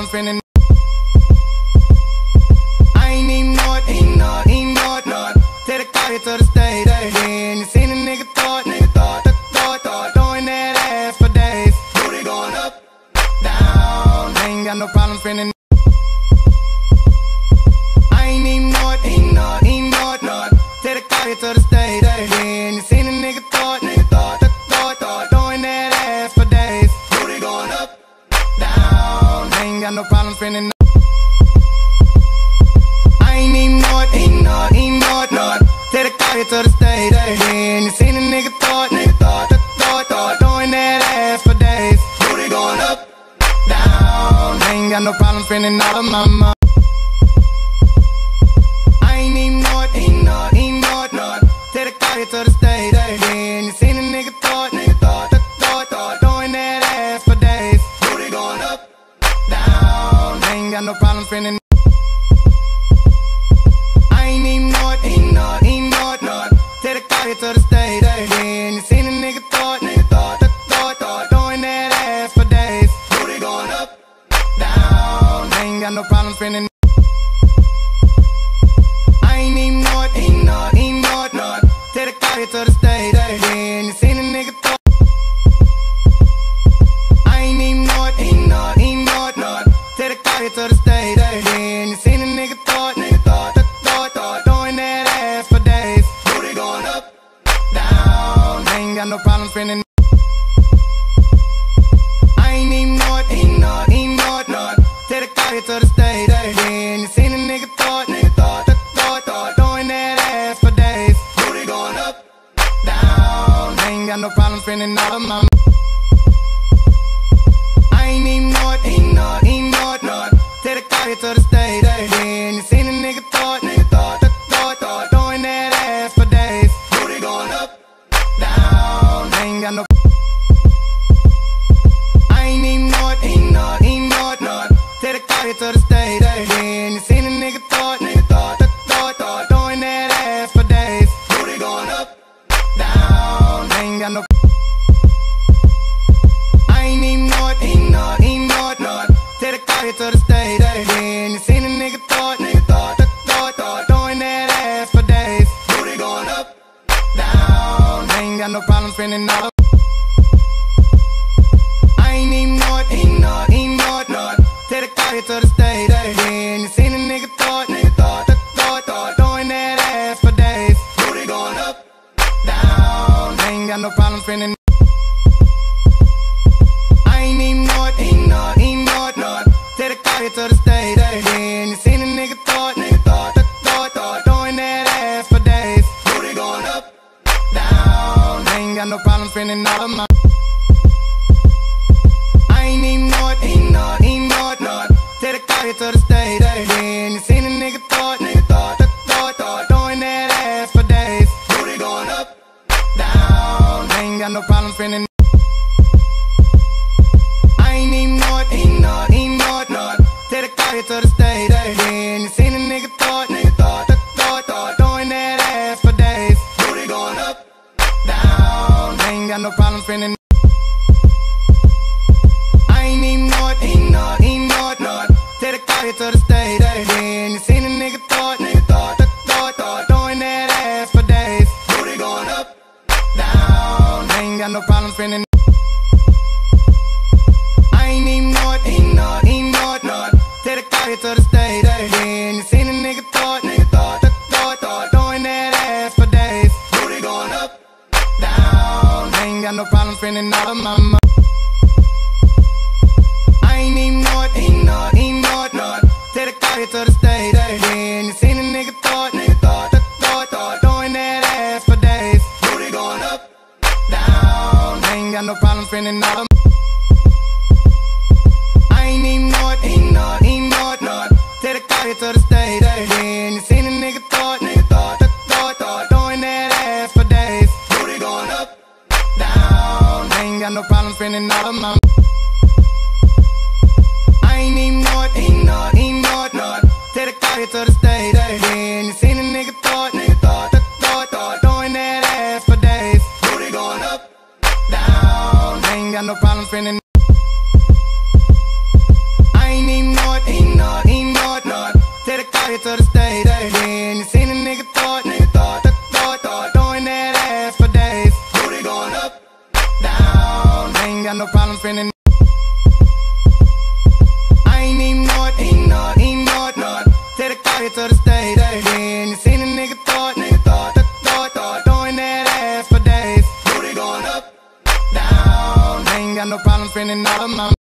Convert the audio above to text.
problem spending. I ain't even know it, ain't know it. Take the car here to the stage, then you seen a nigga throw it, throwing that ass for days. Booty going up, down, I ain't got no problem spending. I ain't even know it, ain't know it. Take the car here to the stage, then you seen a nigga throw it, throwing that ass for days. Booty going up, down, I ain't got no problem spending. I ain't even know it, ain't know it. Take the car here to the stage, then you seen a nigga throw it, throwing that ass for days. Booty going up, down, I ain't got no problem spending all of my money. I ain't even know it, ain't know it. Take the car here to the stage, then you seen a nigga throw it, throwing that ass for days. Booty going up, down, I ain't got no problem spending. I ain't even know it, ain't know it. Take the car here to the stage, then you seen a nigga throw it, throwing that ass for days. Booty going up, down, I ain't got no problem spending. I ain't even know it, ain't know it. Take the car here to the stage, then you seen a nigga throw it. I ain't even know it, ain't know it. Take the car here to the stage, then you seen a nigga throw it, throwing that ass for days. Booty going up, down, I ain't got no problem spending. I ain't even know it, ain't know it. Take the car here to the stage, then you seen a nigga throw it, throwing that ass for days. Booty going up, down, I ain't got no problem spending all of my money. I ain't even know it, ain't know it. Take the car here to the stage, then you seen a nigga throw it, throwing that ass for days. Booty going up, down, I ain't got no. I ain't even know it, ain't know it. Take the car here to the stage, then you seen a nigga throw it, throwing that ass for days. Booty going up, down, I ain't got no. I ain't even know it, ain't know it. Take the car here to the stage, then you seen a nigga throw it, throwing that ass for days. Booty going up, down, I ain't got no problem spending all of. I ain't even know it, ain't know it. Take the car here to the stage, then you seen a nigga throw it, throwing that ass for days. Booty going up, down, I ain't got no problem spending. I ain't even know it, ain't know it. Take the car here to the stage, then you seen a nigga throw it, throwing that ass for days. Booty going up, down, I ain't got no problem spending all of my. I ain't even know it, ain't know it. Take the car here to the stage, then you seen a nigga throw it, throwing that ass for days. Booty going up, down, I ain't got no problem spending. I ain't even know it, ain't know it. Take the car here to the stage, then you seen a nigga throw it, throwing that ass for days. Booty going up, down, I ain't got no problem spending. I ain't even know it, ain't know it. Take the car here to the stage, then you seen a nigga throw it, throwing that ass for days. Booty going up, down, I ain't got no problem spending. I ain't even know it, ain't know it. Take the car here to the stage, then you seen a nigga throw it, throwing that ass for days. Booty going up, down, I ain't got no problem spending all of my money. I ain't even know it, ain't know it. Take the car here to the stage, then you seen a nigga throw it, throwing that ass for days. Booty going up, down, I ain't got no problem spending all of my. I ain't even know it, ain't know it. Take the car here to the stage, then you seen a nigga throw it, throwing that ass for days. Booty going up, down, I ain't got no problem spending all of my. I ain't even know it, ain't know it. Take the car here to the stage, then you seen a nigga throw it, throwing that ass for days. Booty going up, down, I ain't got no problem spending. I ain't even know it to the stage. Then you